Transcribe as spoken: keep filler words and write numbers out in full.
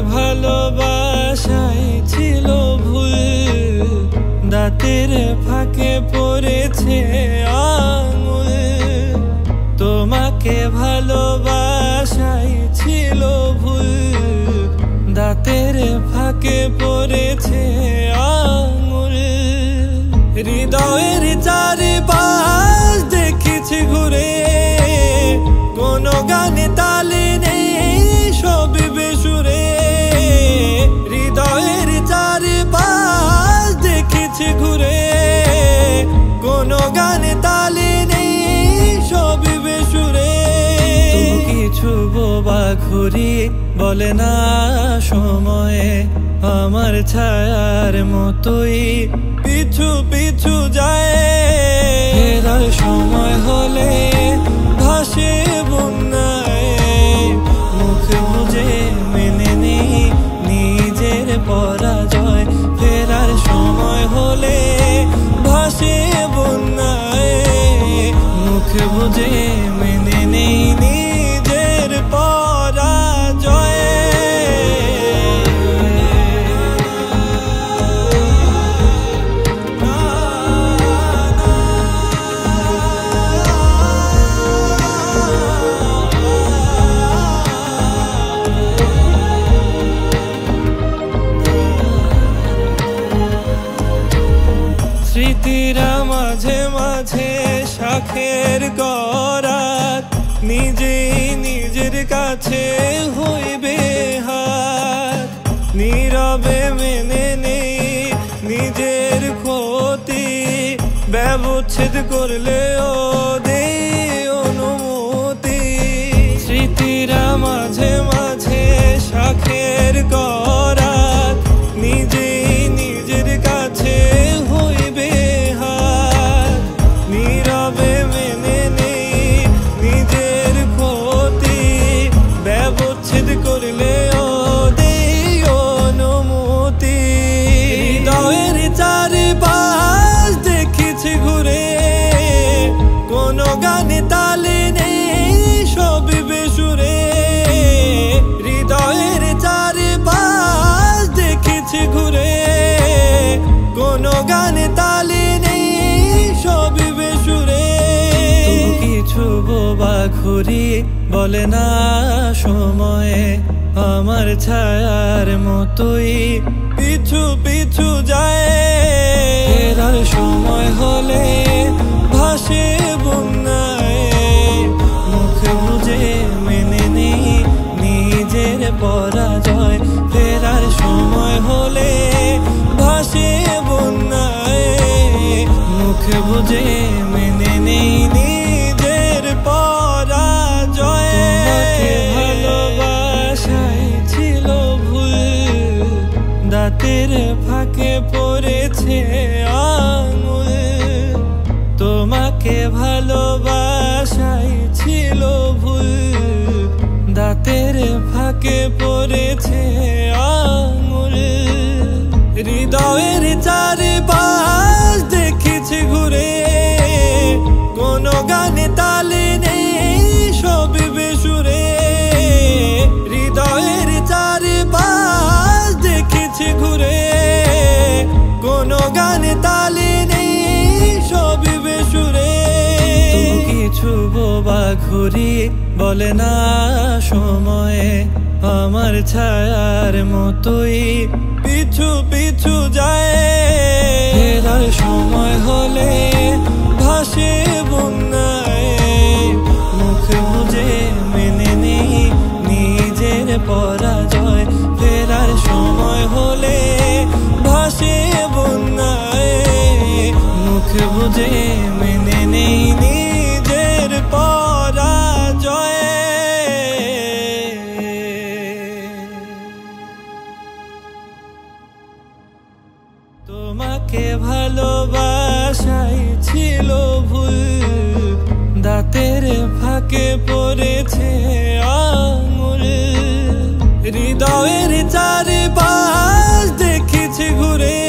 ভালোবাসাই ছিল ভুল, দাঁতের ফাঁকে পড়েছে আঙুল। তোমাকে ভালোবাসাই ছিল ভুল, দাঁতের ফাঁকে পড়েছে আঙুল। হৃদয়ের চারিপাশ দেখেছি ঘুরে, কোনো গানে তালে নেই সবই বেসুরে। হৃদয়ের চারিপাশ দেখেছি ঘুরে, কোনো গানে তালে নেই সবই বেসুরে। তবু কিছু বোবা ঘুরি বলে না সময়ে, আমার ছায়ার মতোই পিছু পিছু যায়। ফেরার সময় হলে ভাসে বন্যায়, মুখ বুঝে মেনে নেই নিজের পরাজয়। ফেরার সময় হলে ভাসে বন্যায়, মুখ বুঝে মেনে নেই নিজের পরাজয়। স্মৃতিরা মাঝে মাঝে শাখের করাত, নিজেই নিজের কাছে হইবে হাত। নীরবে মেনে নেই নিজের ক্ষতি, ব্যবচ্ছেদ করলেও দেই অনুমতি। স্মৃতিরা মাঝে মাঝে শাখের করাত, নিজেই নিজের কাছে হইবে হাত। নীরবে মেনে নেই নিজের ক্ষতি, ব্যবচ্ছেদ করলেও দেই অনুমতি। হৃদয়ের চারিপাশ দেখেছি ঘুরে, কোনো গানে তালে নেই সবই বেসুরে। হৃদয়ের চারিপাশ দেখেছি ঘুরে, কোনো গানে তালে নেই সবই বেসুরে। তবু কিছু বোবা ঘুরি বলে না সময়ে, আমার ছায়ার মতোই পিছু পিছু যায়। ফেরার সময় হলে ভাসে বন্যায়, মুখ বুঝে মেনে নেই নিজের পরাজয়। ফেরার সময় হলে ভাসে বন্যায়, মুখ বুঝে মেনে নেই নিজের পরাজয়। তোমাকে ভালোবাসাই ছিল ভুল, দাঁতের ফাঁকে পড়েছে আঙুল। তোমাকে ভালোবাসাই ছিল ভুল, দাঁতের ফাঁকে পড়েছে আঙুল। হৃদয়ের চারিপাশ দেখেছি ঘুরে, কোনো গানে তালে নেই সবই বেসুরে। হৃদয়ের চারিপাশ দেখেছি ঘুরে, কোনো গানে তালে নেই সবই বেসুরে। তবু কিছু বোবা ঘুরি বলে না সময়ে, আমার ছায়ার মতোই পিছু পিছু যায়। ফেরার সময় হলে ভাসে বন্যায়, মুখ বুঝে মেনে নেই নিজের পরাজয়। ফেরার সময় হলে ভাসে বন্যায়, মুখ বুঝে মেনে নেই নিজের পরাজয়। তোমাকে ভালোবাসাই ছিল ভুল, দাঁতের ফাঁকে পড়েছে আঙুল। হৃদয়ের চারিপাশ দেখেছি ঘুরে,